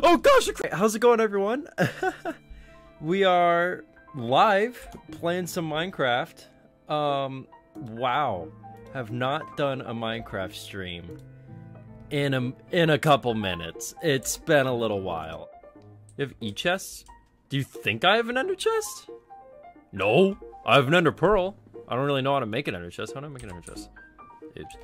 Oh gosh, how's it going, everyone? We are live playing some Minecraft. Wow, have not done a Minecraft stream in a couple minutes. It's been a little while. You have e-chests? Do you think I have an ender chest? No, I have an ender pearl. I don't really know how to make an ender chest. How do I make an ender chest? Oops.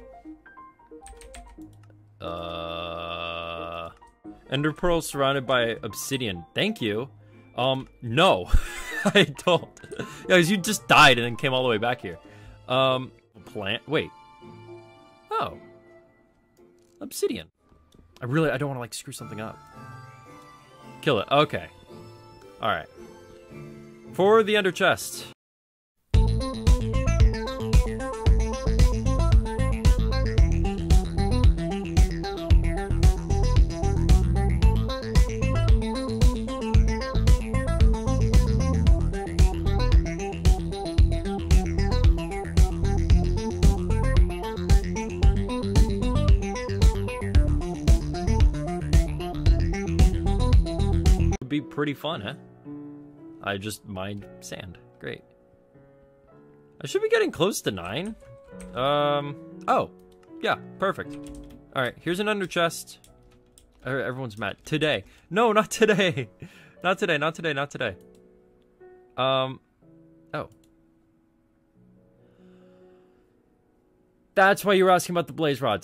Ender pearl surrounded by obsidian. Thank you. No, I don't. Yeah, because you just died and then came all the way back here. Plant. Wait. Oh. Obsidian. I don't want to like screw something up. Kill it. Okay. All right. For the ender chest. Be pretty fun, huh? I just mined sand. Great. I should be getting close to 9. Oh, yeah, perfect. All right, here's an ender chest. Everyone's mad today. No, not today. Not today. Not today. Not today. Oh. That's why you were asking about the blaze rods.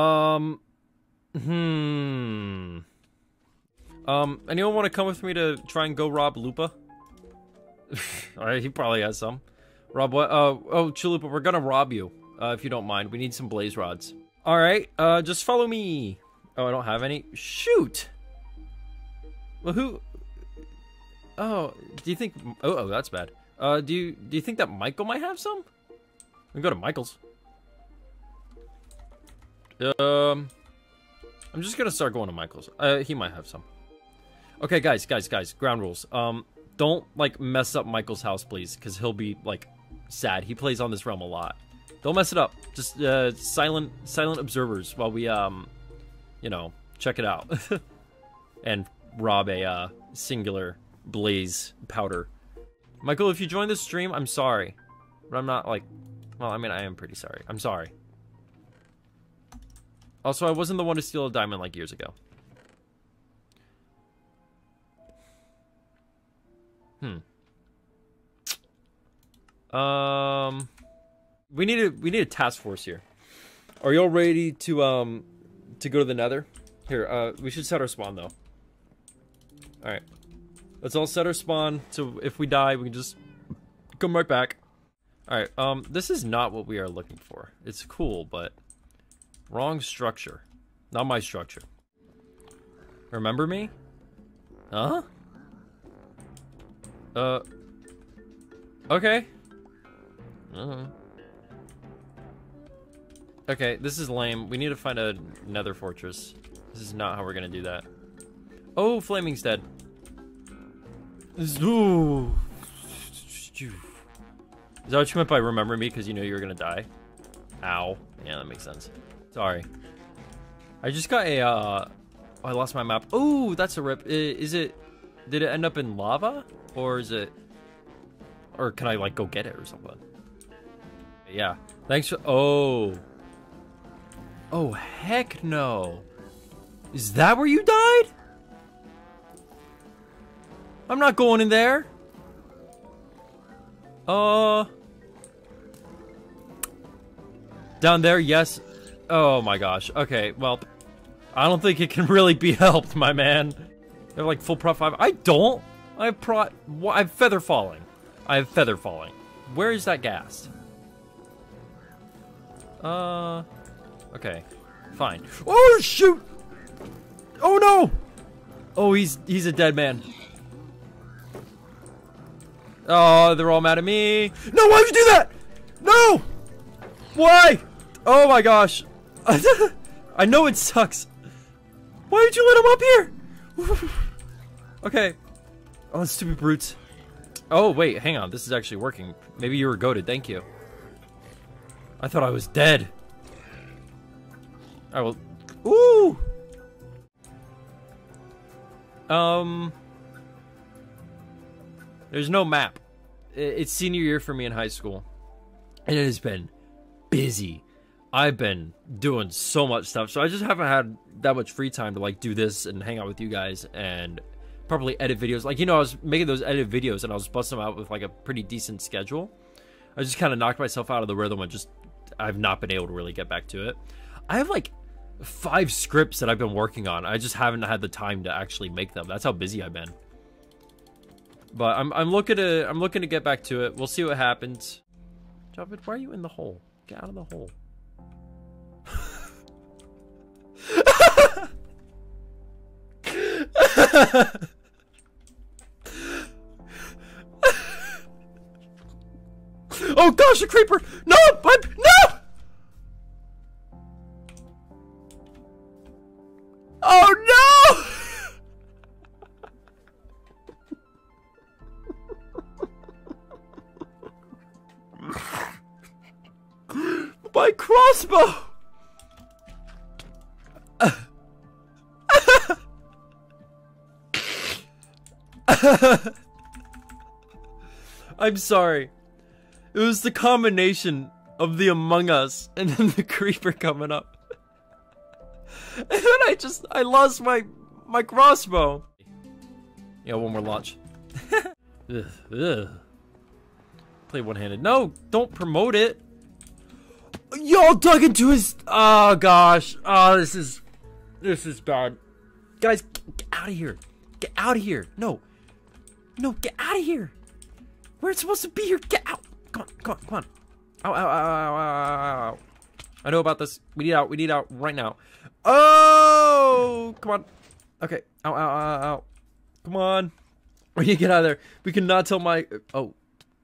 Anyone want to come with me to try and go rob Lupa? Alright, he probably has some. Rob what? Oh, Chalupa, we're gonna rob you, if you don't mind. We need some blaze rods. Alright, just follow me. Oh, I don't have any. Shoot! Well, who? Oh, do you think... Oh, that's bad. Do you think that Michael might have some? We can go to Michael's. I'm just gonna start going to Michael's. He might have some. Okay, guys, ground rules. Don't, like, mess up Michael's house, please, because he'll be, like, sad. He plays on this realm a lot. Don't mess it up. Just, silent observers while we, you know, check it out. And rob a, singular blaze powder. Michael, if you join this stream, I'm sorry. But I'm not, like... Well, I mean, I am pretty sorry. I'm sorry. Also, I wasn't the one to steal a diamond, like, years ago. We need a task force here. Are y'all ready to go to the nether? Here, we should set our spawn though. Alright. Let's all set our spawn so if we die we can just come right back. Alright, this is not what we are looking for. It's cool, but wrong structure. Not my structure. Remember me? Huh? Okay. Okay, this is lame. We need to find a nether fortress. This is not how we're gonna do that. Oh, Flaming's dead. Ooh. Is that what you meant by remember me because you knew you were gonna die? Ow. Yeah, that makes sense. Sorry. I just got a, oh, I lost my map. Oh, that's a rip. Did it end up in lava? Or is it... Or can I, like, go get it or something? Yeah. Thanks for... Oh. Oh, heck no. Is that where you died? I'm not going in there. Down there, yes. Oh my gosh. Okay, well... I don't think it can really be helped, my man. They're like full prot 5. I don't. I have feather falling. I have feather falling. Where is that ghast? Okay. Fine. Oh shoot! Oh no! Oh, he's a dead man. Oh, they're all mad at me. No, why'd you do that? No! Why? Oh my gosh. I know it sucks. Why did you let him up here? Okay. Oh, stupid brutes. Oh, wait, hang on. This is actually working. Maybe you were goated. Thank you. I thought I was dead. I will... Ooh! There's no map. It's senior year for me in high school. And it has been busy. I've been doing so much stuff. So I just haven't had that much free time to like do this and hang out with you guys and probably edit videos. Like, you know, I was making those edited videos and I was busting them out with like a pretty decent schedule. I just kind of knocked myself out of the rhythm and just, I've not been able to really get back to it. I have like 5 scripts that I've been working on. I just haven't had the time to actually make them. That's how busy I've been. But I'm looking to get back to it. We'll see what happens. Javid, why are you in the hole? Get out of the hole. Oh gosh, a creeper! No! No! Oh no! My crossbow! I'm sorry. It was the combination of the Among Us and then the creeper coming up. And then I lost my crossbow. Yeah, one more launch. Ugh. Play one-handed. No, don't promote it. Y'all dug into his. Oh gosh. Oh, this is bad. Guys, get out of here. Get out of here. No, get out of here. We're supposed to be here. Get out. Come on. Ow. I know about this. We need out right now. Oh, come on. Okay. Ow. Come on. We need to get out of there. We cannot tell my. Oh.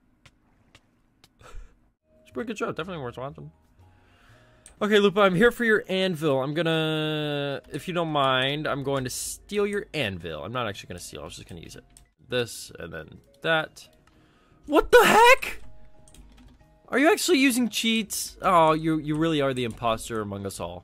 It's a pretty good show. Definitely worth watching. Okay, Lupa, I'm here for your anvil. I'm gonna, if you don't mind, I'm going to steal your anvil. I'm not actually gonna steal. I was just gonna use it. This and then that. What the heck? Are you actually using cheats? Oh, you really are the imposter among us all.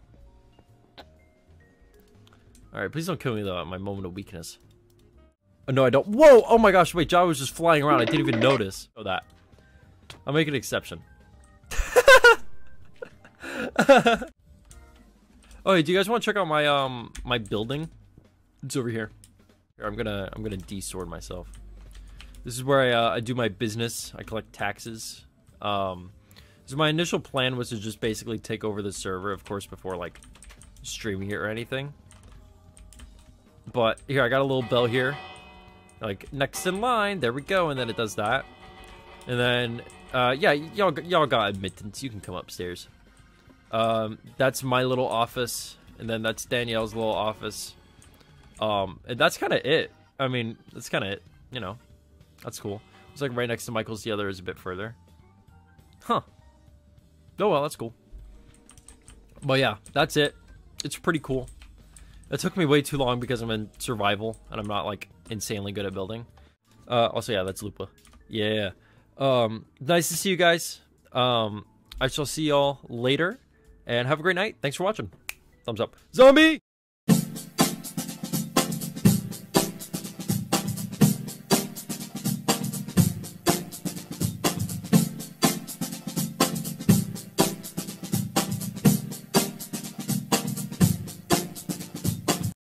Alright, please don't kill me though at my moment of weakness. Oh, no, I don't. Whoa! Oh my gosh, wait, Java was just flying around. I didn't even notice. Oh, that. I'll make an exception. Oh, hey, do you guys want to check out my my building? It's over here. Here, I'm gonna de-sword myself. This is where I do my business. I collect taxes. So my initial plan was to just basically take over the server, of course, before like streaming it or anything. But here, I got a little bell here, like next in line. There we go, and then it does that. And then yeah, y'all got admittance. You can come upstairs. That's my little office, and then that's Danielle's little office. And that's kind of it. I mean, that's kind of it. You know, that's cool. It's like right next to Michael's. The other is a bit further. Huh. Oh well, that's cool. But yeah, that's it. It's pretty cool. It took me way too long because I'm in survival and I'm not like insanely good at building. Also, yeah, that's Lupa. Yeah. Nice to see you guys. I shall see y'all later. And have a great night. Thanks for watching. Thumbs up. Zombie!